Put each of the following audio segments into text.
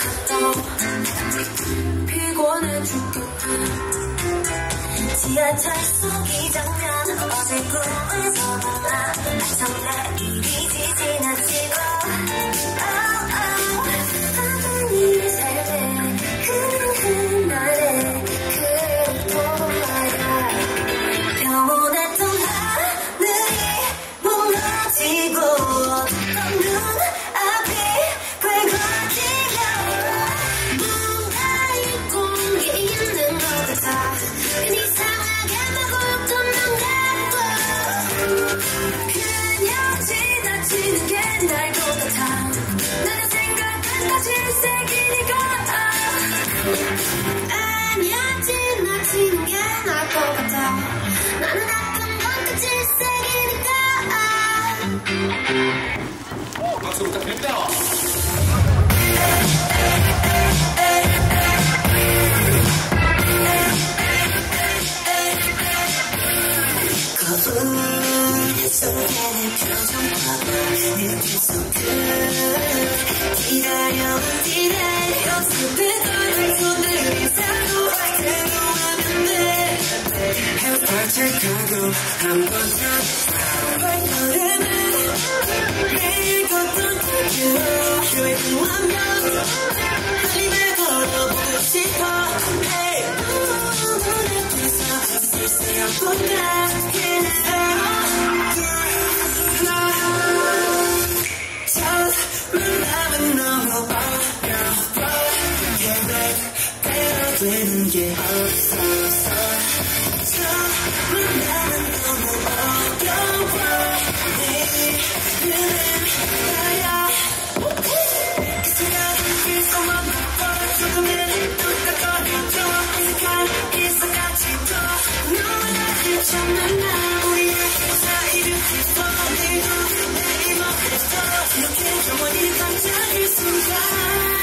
피곤해 죽겠네. 지하철 속이 장면 어제 꿈에서도 나 정말 일이지 지나치고 하던 일이 잘돼 그는 나의 그 보마야 평온했던 하늘이 무너지고 어떤 눈앞이 꿰궈지려 뭔가 이 공기 있는 것 같아 이상하게 막 웃고만 가고 그냥 지나치는 게 날 것 같아 나는 생각은 다 질색이니까 아니야 지나치는 게 날 것 같아 나는 아픈 건 질색이니까 박수 부탁드립니다. 거울 속에 내 표정과 느낄 수 기다려온 뒤에 연습을 덜 손을 잡고 들어가면 돼 발칙하고 한번 더 발걸음을 매일 걷던 교회는 완벽 힘을 걸어보고 싶어 눈을 뜨서 있을 새 없고 만남은 너무 어려워 되는 게 없어서 만남은 너무 어려워 내일은 나야 그 생각에서만 바꿔 조금은 똑같거리죠 어색한 일상까지도 너와 나를 처음 만나 우리의 사이를 깊어 오늘도 내일 못했어 이렇게 영원히 반짝일 순간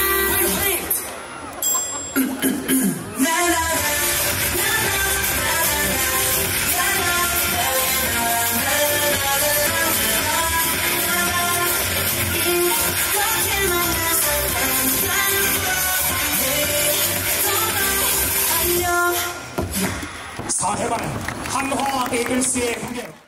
사회반 한화 에이글스의 공연